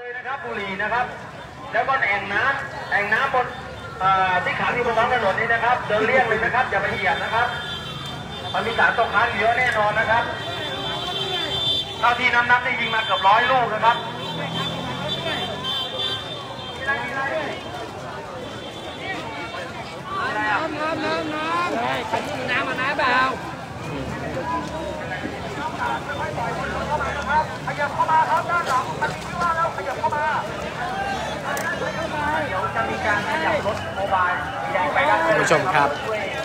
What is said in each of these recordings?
เลยนะครับบุหรี่นะครับแล้วก็แอ่งน้ำบนที่ขังอยู่บนท้องถนนนี้นะครับเดินเลี่ยงเลยนะครับอย่าไปเหยียบนะครับมันมีสารตกค้างเยอะแน่นอนนะครับเท่าที่นับได้ยิงมาเกือบ100 ลูกนะครับน้ำมาน้ำเปล่าขยับเข้ามาครับด้านหลังมันมีที่ว่าแล้วขยับเข้ามาเดี๋ยวจะมีการขยับรถโมบายไปด้านหลังคุณผู้ชมครับ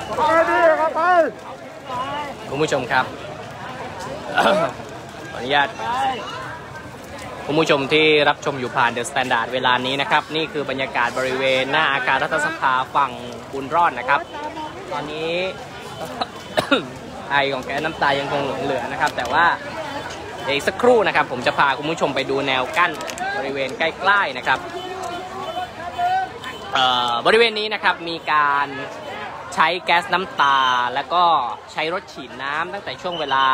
คุณผู้ชมครับ ขออนุญาตคุณผู้ชมที่รับชมอยู่ผ่านเดอะสแตนดาร์ดเวลานี้นะครับนี่คือบรรยากาศบริเวณหน้าอาคารรัฐสภาฝั่งบุญรอดนะครับตอนนี้ ไอของแก๊สน้ำตายังคงหลงเหลือนะครับแต่ว่าอีกสักครู่นะครับผมจะพาคุณผู้ชมไปดูแนวกั้นบริเวณใกล้ๆนะครับบริเวณนี้นะครับมีการใช้แก๊สน้ำตาแล้วก็ใช้รถฉีดน้ำตั้งแต่ช่วงเวลา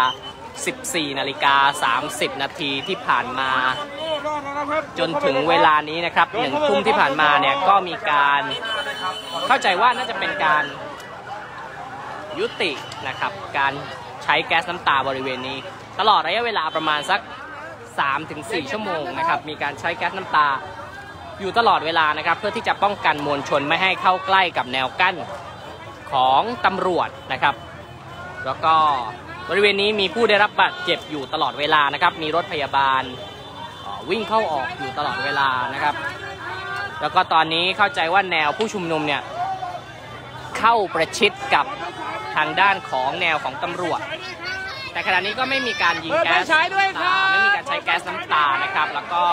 14:30 นาทีที่ผ่านมาจนถึงเวลานี้นะครับ1 ทุ่มที่ผ่านมาเนี่ยก็มีการเข้าใจว่าน่าจะเป็นการยุตินะครับการใช้แก๊สน้ำตาบริเวณนี้ตลอดระยะเวลาประมาณสัก 3-4 ชั่วโมงนะครับมีการใช้แก๊สน้ำตาอยู่ตลอดเวลานะครับเพื่อที่จะป้องกันมวลชนไม่ให้เข้าใกล้กับแนวกั้นของตำรวจนะครับแล้วก็บริเวณนี้มีผู้ได้รับบาดเจ็บอยู่ตลอดเวลานะครับมีรถพยาบาลวิ่งเข้าออกอยู่ตลอดเวลานะครับแล้วก็ตอนนี้เข้าใจว่าแนวผู้ชุมนุมเนี่ยเข้าประชิดกับทางด้านของแนวของตำรวจแต่ขณะนี้ก็ไม่มีการยิงแก๊สไม่มีการใช้แก๊สน้ำตานะครับแล้วก็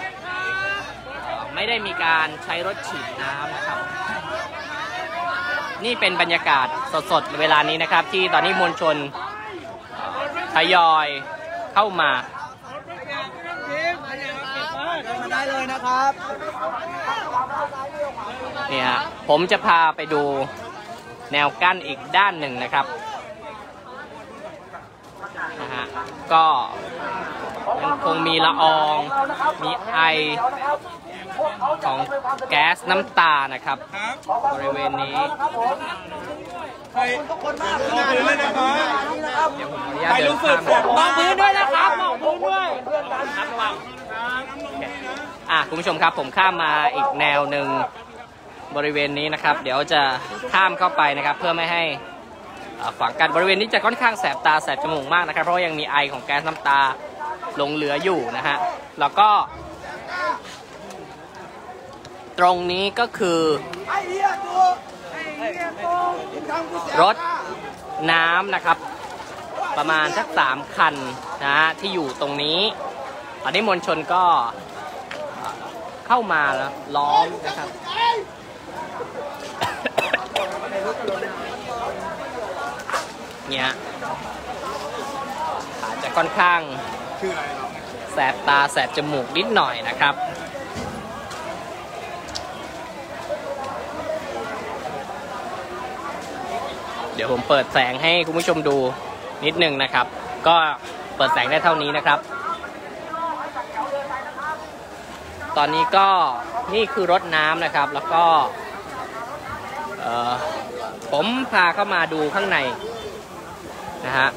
ไม่ได้มีการใช้รถฉีดน้ำนะครับนี่เป็นบรรยากาศสดๆเวลานี้นะครับที่ตอนนี้มวลชนทยอยเข้ามาได้เลยนะครับนี่ฮะผมจะพาไปดูแนวกั้นอีกด้านหนึ่งนะครับนะฮะก็ยังคงมีละอองมีไอของแก๊สน้ำตานะครับบริเวณนี้เดี๋ยวผมขออนุญาตเดินข้ามมองพื้นด้วยนะครับมองพื้นด้วยคุณผู้ชมครับผมข้ามมาอีกแนวหนึ่งบริเวณนี้นะครับเดี๋ยวจะข้ามเข้าไปนะครับเพื่อไม่ให้ขวางกันบริเวณนี้จะค่อนข้างแสบตาแสบจมูกมากนะครับเพราะว่ายังมีไอของแก๊สน้ำตาหลงเหลืออยู่นะฮะแล้วก็ตรงนี้ก็คือรถน้ำนะครับประมาณสัก3 คันนะฮะที่อยู่ตรงนี้ตอนนี้มวลชนก็เข้ามาแล้วล้อมนะครับเนี่ยอาจจะค่อนข้างแสบตาแสบจมูกนิดหน่อยนะครับเดี๋ยวผมเปิดแสงให้คุณผู้ชมดูนิดนึงนะครับก็เปิดแสงได้เท่านี้นะครับตอนนี้ก็นี่คือรถน้ำนะครับแล้วก็ผมพาเข้ามาดูข้างในนะฮะ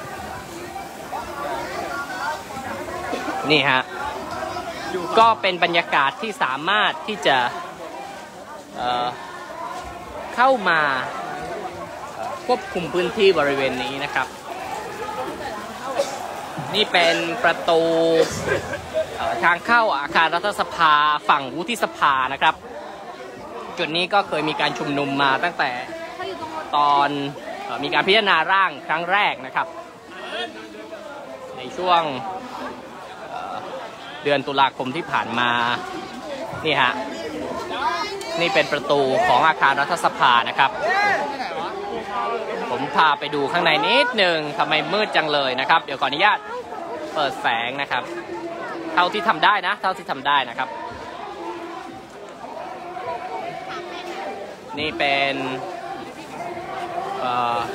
นี่ฮะก็เป็นบรรยากาศที่สามารถที่จะเข้ามาควบคุมพื้นที่บริเวณนี้นะครับนี่เป็นประตูทางเข้าอาคารรัฐสภาฝั่งวุฒิสภานะครับจุดนี้ก็เคยมีการชุมนุมมาตั้งแต่ตอนมีการพิจารณาร่างครั้งแรกนะครับในช่วงเดือนตุลาคมที่ผ่านมานี่ฮะนี่เป็นประตูของอาคารรัฐสภานะครับผมพาไปดูข้างในนิดนึงทำไมมืดจังเลยนะครับเดี๋ยวขออนุญาตเปิดแสงนะครับเท่าที่ทำได้นะเท่าที่ทำได้นะครับนี่เป็น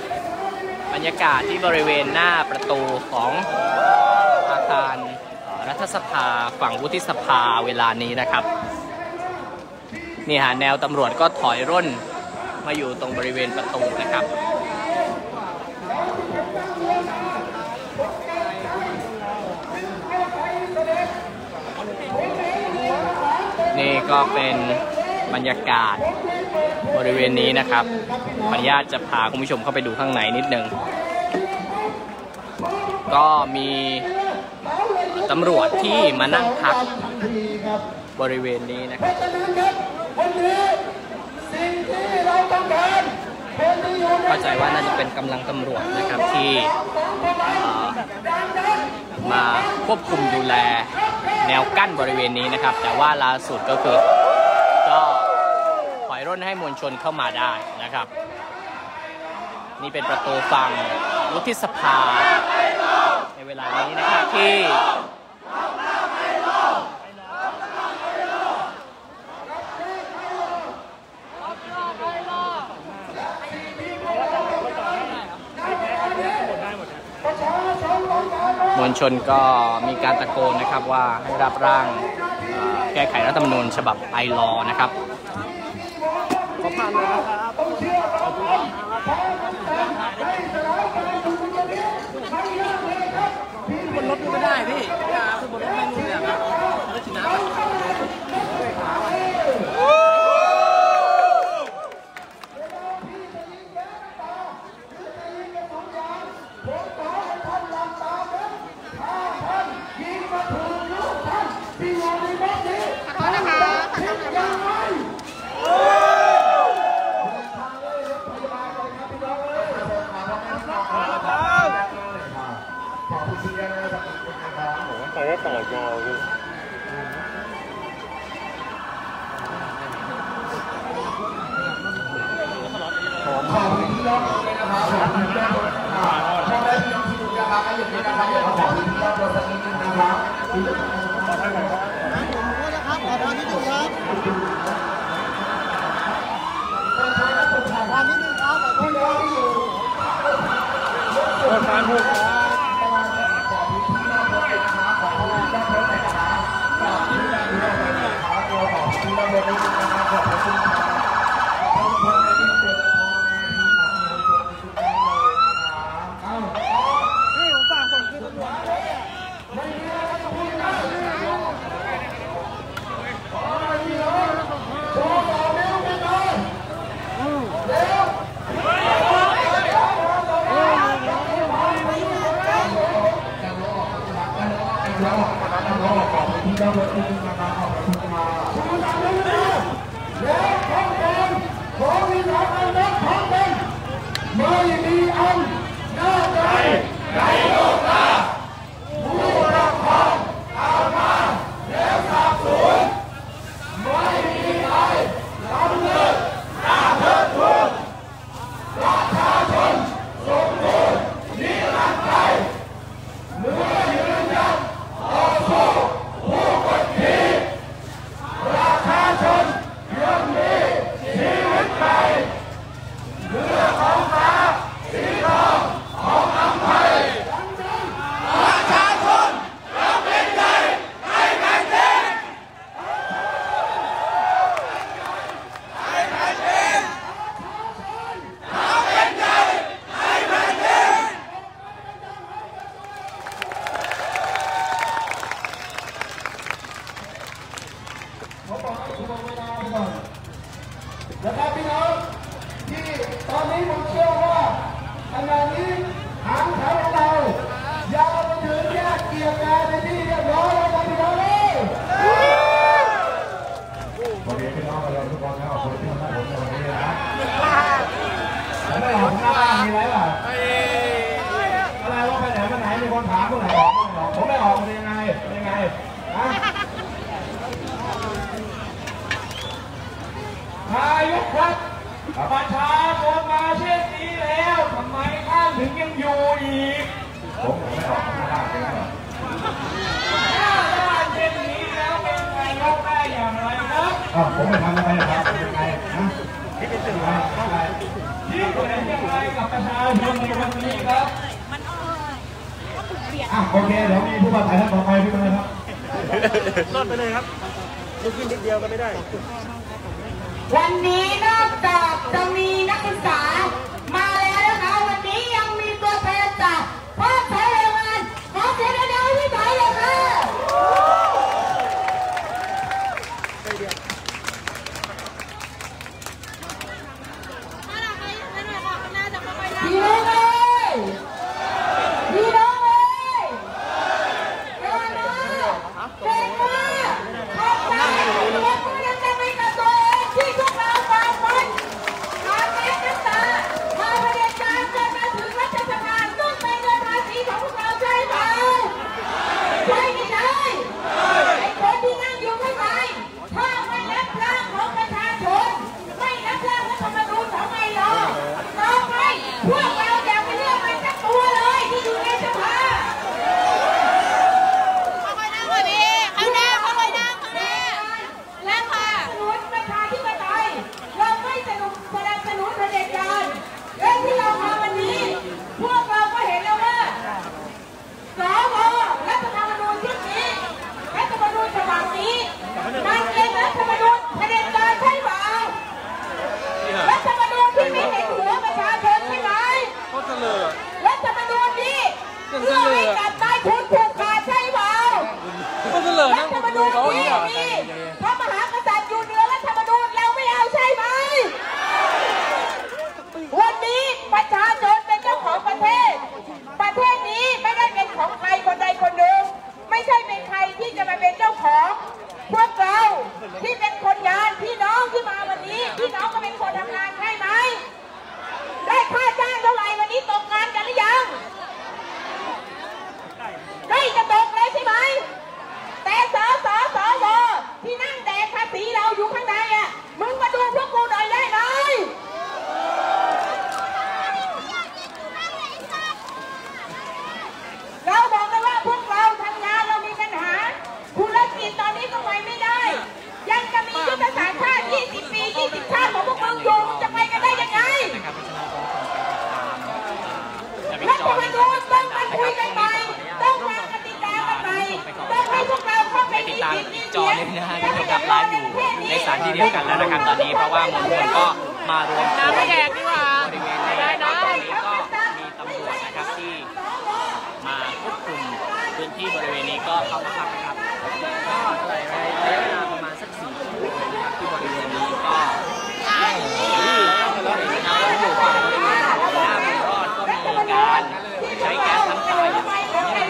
บรรยากาศที่บริเวณหน้าประตูของอาคารรัฐฐสภาฝั่งวุฒิสภาเวลานี้นะครับนี่ฮะแนวตำรวจก็ถอยร่นมาอยู่ตรงบริเวณประตูนะครับนี่ก็เป็นบรรยากาศบริเวณนี้นะครับขออนุญาตจะพาคุณผู้ชมเข้าไปดูข้างในนิดนึงก็มีตำรวจที่มานั่งพักบริเวณนี้นะครับเข้าใจว่าน่าจะเป็นกำลังตำรวจนะครับที่มาควบคุมดูแลแนวกั้นบริเวณนี้นะครับแต่ว่าล่าสุดก็คือก็ถอยร่นให้มวลชนเข้ามาได้นะครับนี่เป็นประตูฝั่งวุฒิสภาในเวลานี้นะครับที่มวลชนก็มีการตะโกนนะครับว่าให้รับร่างแก้ไขรัฐธรรมนูญฉบับไอลอนะครับขอผ่านเลยนะครับบนรถไม่ได้พี่คือบนรถไม่รู้เนี่ยครับรถฉีดน้ำต่อยาวเลยขอบคุณที่รอบเลยนะครับขอบคุณที่รอบพ่อแม่พี่น้องที่ดูนะครับก็อย่างนี้นะครับอยากขอบคุณที่รอบตัวสักนิดนึงนะครับขอบคุณนะครับขอบคุณที่ดูครับขอบคุณนิดนึงครับขอบคุณที่อยู่ขอบคุณนะครับพี่น้องที่ตอนนี้ผมเชื่อว่าขณะนี้หางแถวของเรายาวไปถึงแยกเกียรติกายในที่เรียบร้อยแล้วครับพี่น้องโอเคพี่น้องเราทุกคนขอบคุณที่มาให้ผมในวันนี้นะผมไม่ออกหน้าบ้านมีอะไรป่ะอะไรว่าไปไหนมาไหนมีคนถามเมื่อไหร่ออกผมไม่ออกเป็นยังไงนะนายกครับประชาชนมาเช่นนี้แล้วทำไมท่านถึงยังอยู่อีกผมไม่ออกหน้าบ้านเลยนะหน้าบ้านเช่นนี้แล้วเป็นนายกได้อย่างไรครับผมไม่ทำอะไรนะครับเป็นยังไงนะที่เป็นสิ่งอะไรที่เป็นยังไงกับประชาชนในวันนี้ครับโอเคเดี๋ยวมีผู้มาถ่ายท่านต่อไปพี่มาเลยครับรอดไปเลยครับลุกขึ้นนิดเดียวก็ไม่ได้วันนี้นอกจากจะมีนักศึกษามาแล้วนะคะวันนี้ยังมีตัวแทนจากภาคไทยแรงงานขอเสียงดังๆให้พี่ไทยเลยค่ะพี่น้องเลยพี่น้องเลยเดินมาเดินมาขอบใจตัวคุณยังจะไม่กระตัวเองที่พวกเราฝ่าฟันมาแก้น้ำตามาเผด็จการจนมาถึงรัฐสภาต้องเป็นเงินภาษีของพวกเราใช่ไหมใช่ไม่ใช่ไอ้คนที่นั่งอยู่ข้างในถ้าไม่รับร่างของประชาชนไม่รับร่างรัฐธรรมนูญของไอ้เราต่อไปพวกเราอย่าไปเลือกมันสักตัวเลยที่อยู่ในสภาและค่ะสนุนประชาธิปไตยเราไม่สนับสนุนเผด็จการและที่เราทำวันนี้พวกเราก็เห็นแล้วว่าสวรัฐธรรมนูญชุดนี้รัฐธรรมนูญฉบับนี้มันเป็นรัฐธรรมนูญเผด็จการใช่เปล่ารัฐธรรมนูญที่ไม่เห็นหัวประชาชนใช่ไหมรัฐธรรมนูญนี้เพื่อให้กับนายทุนผูกขาดใช่เปล่ารัฐธรรมนูญที่มีพระมหากษัตริย์อยู่เหนือรัฐธรรมนูญเราไม่เอาใช่ไหมวันนี้ประชาชนเป็นเจ้าของประเทศประเทศนี้ไม่ได้เป็นของใครคนใดคนหนึ่งไม่ใช่เป็นใครที่จะมาเป็นเจ้าของพวกเราที่เป็นคนงานพี่น้องที่มาวันนี้พี่น้องก็เป็นคนทำงานใช่ไหมได้ค่าจ้างเท่าไหร่วันนี้ตกงานกันหรือยังได้จะตกเลยใช่ไหมแต่สวที่นั่งแดกภาษีเราอยู่ข้างในอ่ะมึงมาดูพวกกูหน่อยได้ไหมเราบอกเลยว่าพวกเราทำงานเรามีปัญหาธุรกิจตอนนี้ก็ไปไม่ได้ยังจะมียุทธศาสตร์ชาติ20 ปี20 ชาติของพวกมึงอยู่จะไปกันได้ยังไงรัฐธรรมนูญต้องมาคุยกันใหม่ต้องวางกติกากันใหม่ต้องให้พวกเราเข้าไปมีสิทธิ์มีจอเสียงเลยนะฮะที่กับไลฟ์อยู่ในสถานที่เดียวกันแล้วนะครับตอนนี้เพราะว่ามวลชนก็มารวมตัวบริเวณนี้ก็มีตำรวจนะครับที่มาควบคุมพื้นที่บริเวณนี้ก็เข้ามาพักนะครับก็ระยะเวลาประมาณสัก4 ชั่วโมงนะครับที่บริเวณนี้ก็อยู่ฝั่งบริเวณหน้าบุญรอดก็มีการใช้แก๊สน้ำตาอย่างต่อเนื่อง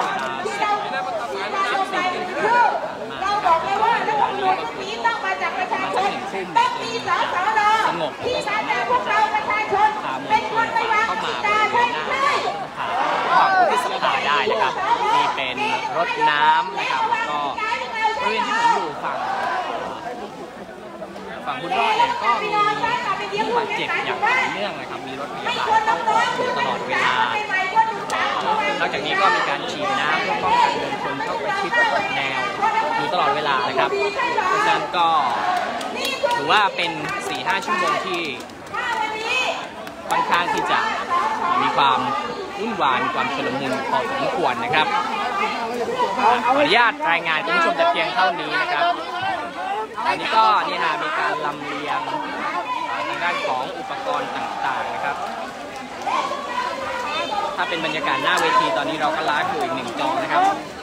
นะครับเราบอกเลยว่ารัฐธรรมนูญชุดนี้ต้องมาจากประชาชนต้องมีสสรที่มาจากพวกเราประชาชนเป็นคนไปวางกติกาใช่ไหมฝั่งผู้ที่สภาได้นะครับนี่เป็นรถน้ำนะครับแล้วก็บริเวณที่ผมอยู่ฝั่งบุญรอดเนี่ยก็มีผู้บาดเจ็บอย่างต่อเนื่องนะครับมีรถพยาบาลเข้าออกอยู่ตลอดเวลานอกจากนี้ก็มีการฉีดน้ำเพื่อป้องกันมวลชนเข้าประชิดแนวอยู่ตลอดเวลานะครับเพราะฉะนั้นก็ถือว่าเป็น 4-5 ชั่วโมงที่ค่อนข้างที่จะมีความวุ่นวายความชุลมุนพอสมควรนะครับขออนุญาตรายงานคุณผู้ชมแต่เพียงเท่านี้นะครับตอนนี้ก็นี่ฮะมีการลำเลียงทางด้านของอุปกรณ์ต่างๆนะครับถ้าเป็นบรรยากาศหน้าเวทีตอนนี้เราก็ไลฟ์อยู่อีก1 จอนะครับ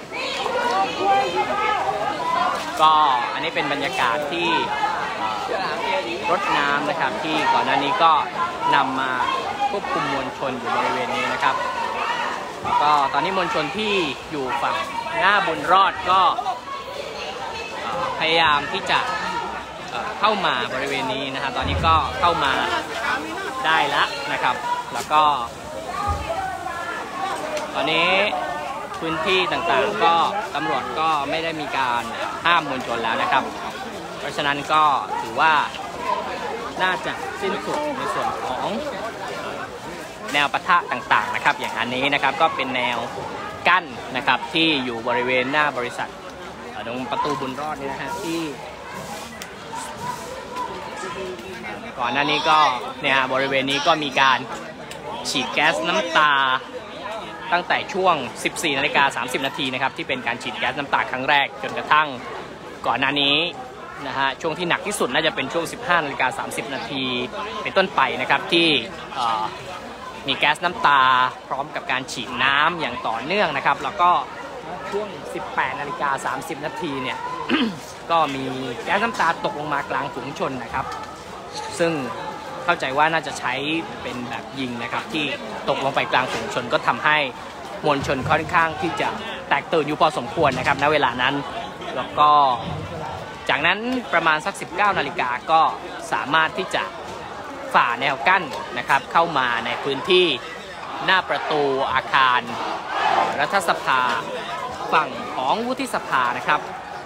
ก็อันนี้เป็นบรรยากาศที่รถน้ำนะครับที่ก่อนหน้านี้ก็นำมาควบคุมมวลชนอยู่บริเวณนี้นะครับก็ตอนนี้มวลชนที่อยู่ฝั่งหน้าบุญรอดก็พยายามที่จะเข้ามาบริเวณนี้นะครับตอนนี้ก็เข้ามาได้แล้วนะครับแล้วก็ตอนนี้พื้นที่ต่างๆก็ตำรวจก็ไม่ได้มีการห้ามมวลชนแล้วนะครับเพราะฉะนั้นก็ถือว่าน่าจะสิ้นสุดในส่วนของแนวปะทะต่างๆนะครับอย่างอันนี้นะครับก็เป็นแนวกั้นนะครับที่อยู่บริเวณหน้าบริษัทตรงประตูบุญรอดนี่นะฮะที่ก่อนหน้านี้ก็เนี่ยบริเวณนี้ก็มีการฉีดแก๊สน้ำตาตั้งแต่ช่วง 14:30 นาทีนะครับที่เป็นการฉีดแก๊สน้ำตาครั้งแรกจนกระทั่งก่อนหน้านี้นะฮะช่วงที่หนักที่สุดน่าจะเป็นช่วง 15:30 นาทีเป็นต้นไปนะครับที่มีแก๊สน้ำตาพร้อมกับการฉีดน้ำอย่างต่อเนื่องนะครับแล้วก็ช่วง 18:30 นาทีเนี่ย ก็มีแก๊สน้ำตาตกลงมากลางฝูงชนนะครับซึ่งเข้าใจว่าน่าจะใช้เป็นแบบยิงนะครับที่ตกลงไปกลางฝูงชนก็ทำให้มวลชนค่อนข้างที่จะแตกตื่นอยู่พอสมควรนะครับณเวลานั้นแล้วก็จากนั้นประมาณสัก 19 นาฬิกาก็สามารถที่จะฝ่าแนวกั้นนะครับเข้ามาในพื้นที่หน้าประตูอาคารรัฐสภาฝั่งของวุฒิสภานะครับ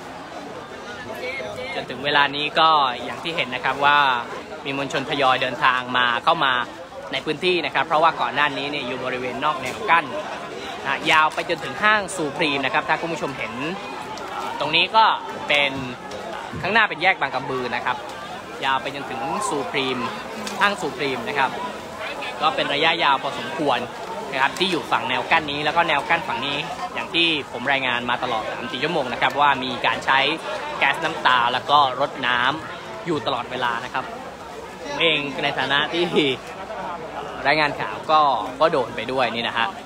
จนถึงเวลานี้ก็อย่างที่เห็นนะครับว่ามีมวลชนทยอยเดินทางมาเข้ามาในพื้นที่นะครับเพราะว่าก่อนหน้านี้เนี่ยอยู่บริเวณนอกแนวกั้นยาวไปจนถึงห้างซูพรีมนะครับถ้าคุณผู้ชมเห็นตรงนี้ก็เป็นข้างหน้าเป็นแยกบางกำบือนะครับยาวไปจนถึงซูพรีมห้างซูพรีมนะครับก็เป็นระยะยาวพอสมควรนะครับที่อยู่ฝั่งแนวกั้นนี้แล้วก็แนวกั้นฝั่งนี้อย่างที่ผมรายงานมาตลอด3-4 ชั่วโมงนะครับว่ามีการใช้แก๊สน้ำตาแล้วก็รถน้ำอยู่ตลอดเวลานะครับเองในฐานะที่รายงานข่าวก็โดนไปด้วยนี่นะฮะ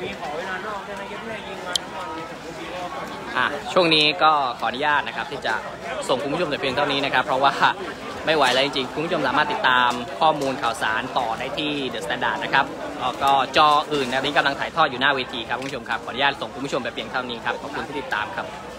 ช่วงนี้ก็ขออนุญาตนะครับที่จะส่งคุณผู้ชมแต่เพียงเท่านี้นะครับเพราะว่าไม่ไหวแล้วจริงๆคุณผู้ชมสามารถติดตามข้อมูลข่าวสารต่อได้ที่ The Standard นะครับแล้วก็จออื่นนะนี้กำลังถ่ายทอดอยู่หน้าเวทีครับคุณผู้ชมครับขออนุญาตส่งคุณผู้ชมแต่เพียงเท่านี้ครับขอบคุณที่ติดตามครับ